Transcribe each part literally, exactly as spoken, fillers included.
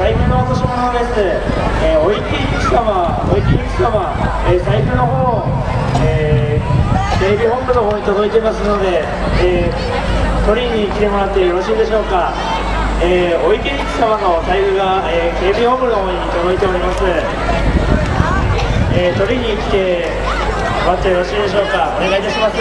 財布の落とし物です。えー、お池ゆき様、お池ゆき様、えー、財布の方、えー、テレビ本部の方に届いてますので、えー、取りに来てもらってよろしいでしょうか。えー、お池ゆき様の財布が、えー、警備本部の方に届いております。えー、取りに来てもらってよろしいでしょうか。お願いいたします。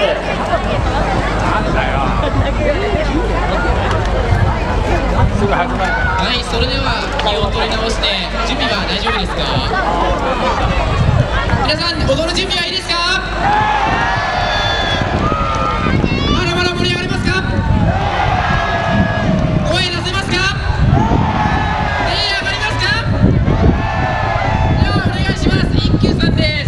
はい、それでは気を取り直して準備は大丈夫ですか？皆さん踊る準備はいいですか？まだまだ盛り上がりますか？声出せますか？手上がりますか？ではお願いします。一休さんです。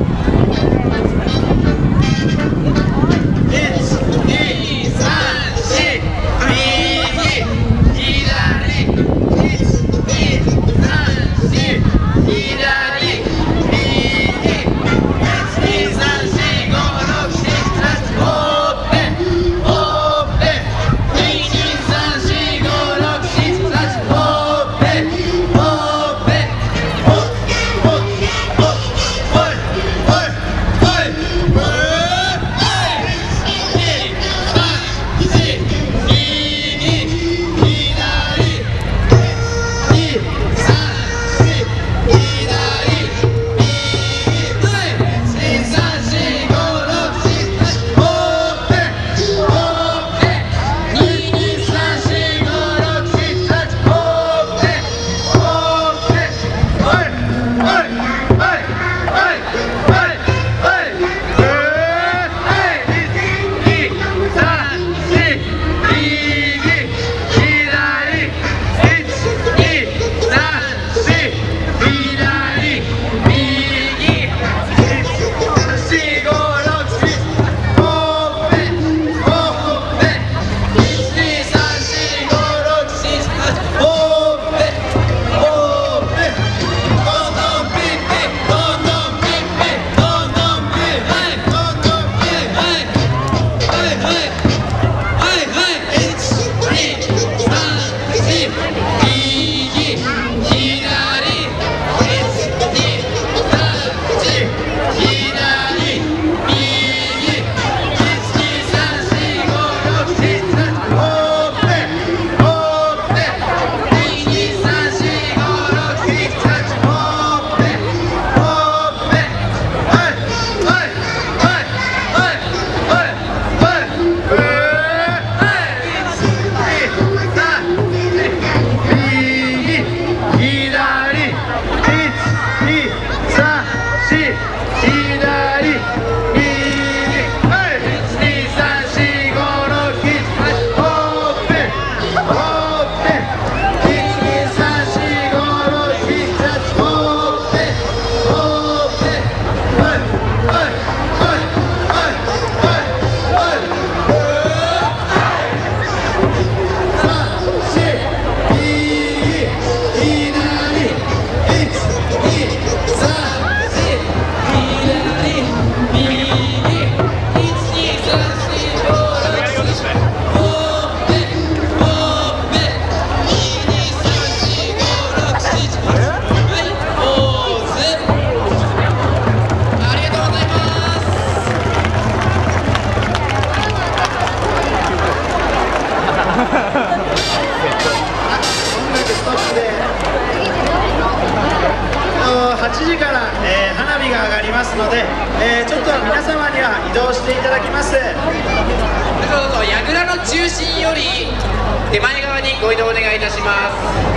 はちじから、えー、花火が上がりますので、えー、ちょっと皆様には移動していただきます。どうぞ櫓の中心より手前側にご移動お願いいたします。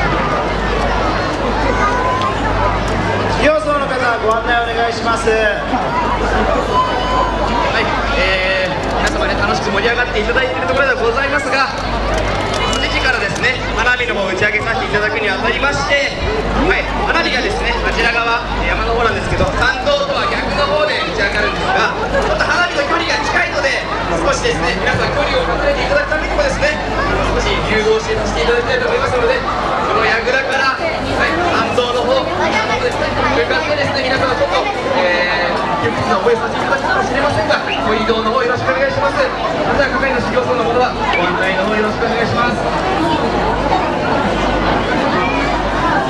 要層の方ご案内お願いします。はい、えー、皆様ね楽しく盛り上がっていただいているところではございますが、はちじからですね花火の方を打ち上げさせていただくにあたりまして、はい、花火がですねあちら側山の方なんですけど、参道とは逆の方で打ち上がるんですが、ちょっと花火の距離が近いので少しですね皆さん距離を離れていただくためにもですね少し誘導してさせていただきたいと思いますので、この櫓から、はい、参道の方ですね向かってですね皆さんちょっと、えー、窮屈な思いをさせていただくかもしれませんが、ご移動の方よろしくお願いします。また係の修行僧の方はご案内の方よろしくお願いします。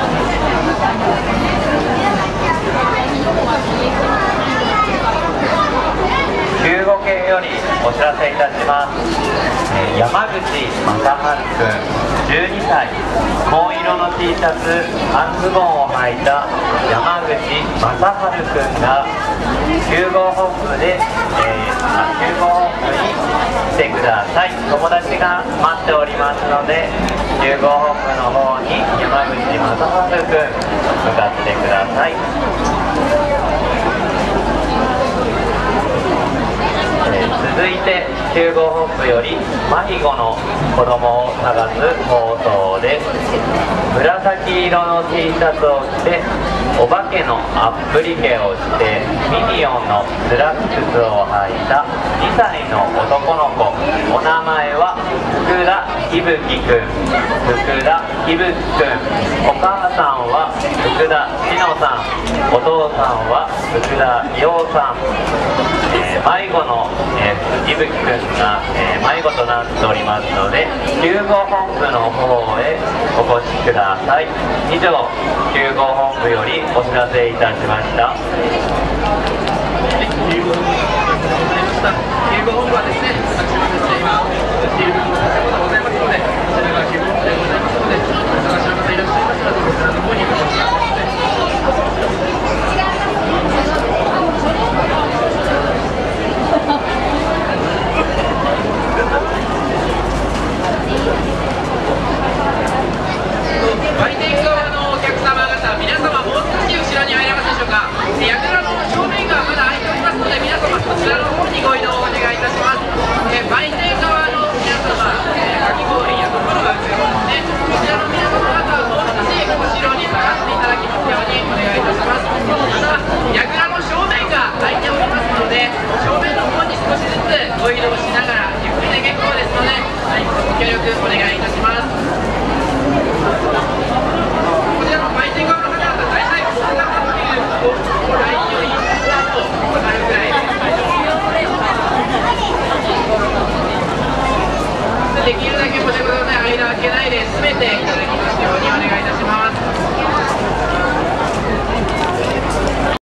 T シャツ、半ズボンを履いた山口正治くんが集合本部で、えー、集合本部に来てください。友達が待っておりますので、集合本部の方に山口正治くん向かってください。続いて集合本部より迷子の子供を探す放送です。紫色の T シャツを着てお化けのアップリケをしてミニオンのスラックスを履いたにさいの男の子、お名前は福田いぶきくん。福田いぶきくん、お母さんは福田しのさん、お父さんは福田陽さん。えー、迷子の、えー、いぶきくんが、えー、迷子となっておりますので、集合本部の方へお越しください。以上、集合本部よりお知らせいたしました。 集合本部はですね、私もですね、今、スティール分の方がございますので、こちらが集合本部でございますので、お探しの方いらっしゃいましたら、こちらの方にお越しください。売店側のお客様方、皆様もう少し後ろに入れますでしょうか。櫓の正面がまだ開いておりますので、皆様こちらの方にご移動をお願いいたします。え売店側の皆様、えかき氷やところが映りますね。こちらの皆様方はもう少し後ろに下がっていただきますようにお願いいたします。また櫓の正面が開いておりますので、正面の方に少しずつご移動しながらゆっくりで結構ですので、はい、ご協力お願いいたします。